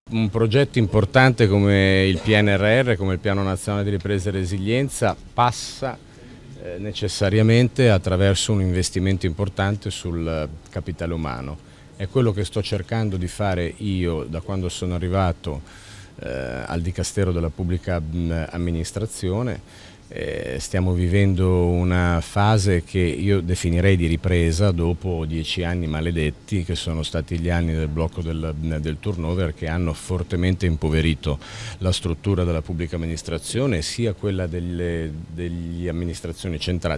Un progetto importante come il PNRR, come il Piano Nazionale di Ripresa e Resilienza, passa necessariamente attraverso un investimento importante sul capitale umano. È quello che sto cercando di fare io da quando sono arrivato al Dicastero della Pubblica Amministrazione. Stiamo vivendo una fase che io definirei di ripresa dopo 10 anni maledetti, che sono stati gli anni del blocco del turnover, che hanno fortemente impoverito la struttura della pubblica amministrazione, sia quella delle amministrazioni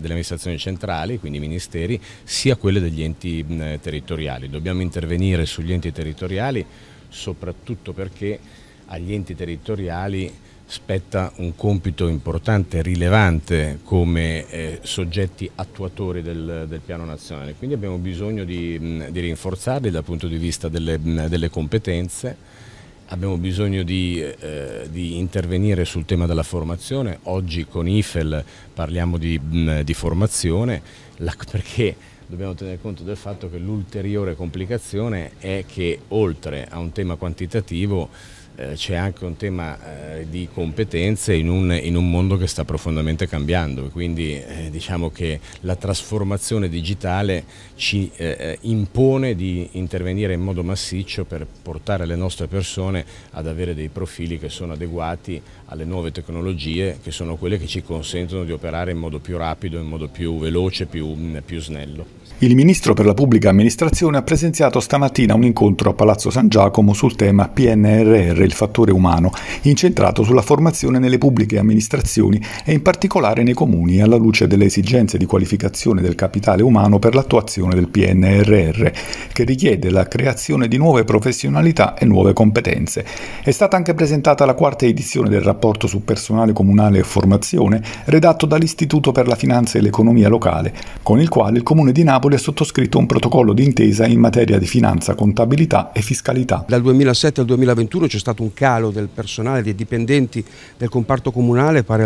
centrali, quindi ministeri, sia quelle degli enti territoriali. Dobbiamo intervenire sugli enti territoriali soprattutto perché agli enti territoriali spetta un compito importante e rilevante come soggetti attuatori del piano nazionale, quindi abbiamo bisogno di rinforzarli dal punto di vista delle competenze, abbiamo bisogno di intervenire sul tema della formazione. Oggi con IFEL parliamo di formazione perché dobbiamo tenere conto del fatto che l'ulteriore complicazione è che oltre a un tema quantitativo c'è anche un tema di competenze in un mondo che sta profondamente cambiando, quindi diciamo che la trasformazione digitale ci impone di intervenire in modo massiccio per portare le nostre persone ad avere dei profili che sono adeguati alle nuove tecnologie, che sono quelle che ci consentono di operare in modo più rapido, in modo più veloce, più snello. Il Ministro per la Pubblica Amministrazione ha presenziato stamattina un incontro a Palazzo San Giacomo sul tema PNRR, il fattore umano, incentrato sulla formazione nelle pubbliche amministrazioni e in particolare nei comuni, alla luce delle esigenze di qualificazione del capitale umano per l'attuazione del PNRR, che richiede la creazione di nuove professionalità e nuove competenze. È stata anche presentata la quarta edizione del rapporto su personale comunale e formazione, redatto dall'Istituto per la Finanza e l'Economia Locale, con il quale il Comune di Napoli ha sottoscritto un protocollo d'intesa in materia di finanza, contabilità e fiscalità. Dal 2007 al 2021 c'è stato un calo del personale, dei dipendenti del comparto comunale pari al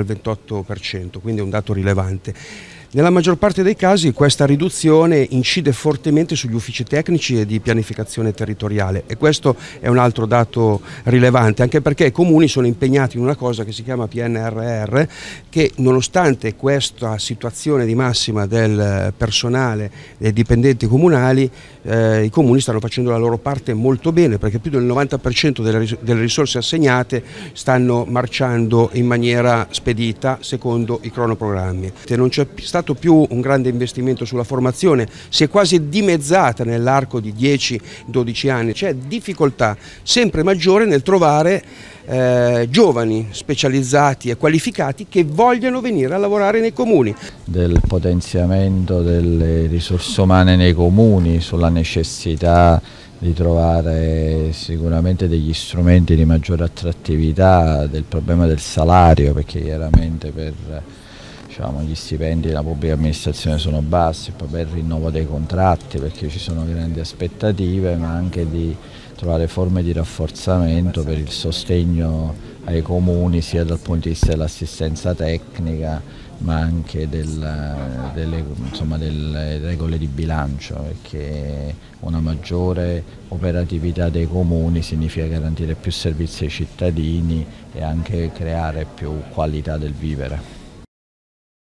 28%, quindi è un dato rilevante. Nella maggior parte dei casi questa riduzione incide fortemente sugli uffici tecnici e di pianificazione territoriale e questo è un altro dato rilevante, anche perché i comuni sono impegnati in una cosa che si chiama PNRR, che nonostante questa situazione di massima del personale dei dipendenti comunali, i comuni stanno facendo la loro parte molto bene, perché più del 90% delle risorse assegnate stanno marciando in maniera spedita secondo i cronoprogrammi. Non c'è stato più un grande investimento sulla formazione, si è quasi dimezzata nell'arco di 10-12 anni, c'è difficoltà sempre maggiore nel trovare giovani specializzati e qualificati che vogliono venire a lavorare nei comuni. Del potenziamento delle risorse umane nei comuni, sulla necessità di trovare sicuramente degli strumenti di maggiore attrattività, del problema del salario, perché chiaramente gli stipendi della pubblica amministrazione sono bassi, poi per il rinnovo dei contratti perché ci sono grandi aspettative, ma anche di trovare forme di rafforzamento per il sostegno ai comuni sia dal punto di vista dell'assistenza tecnica ma anche delle regole di bilancio, perché una maggiore operatività dei comuni significa garantire più servizi ai cittadini e anche creare più qualità del vivere.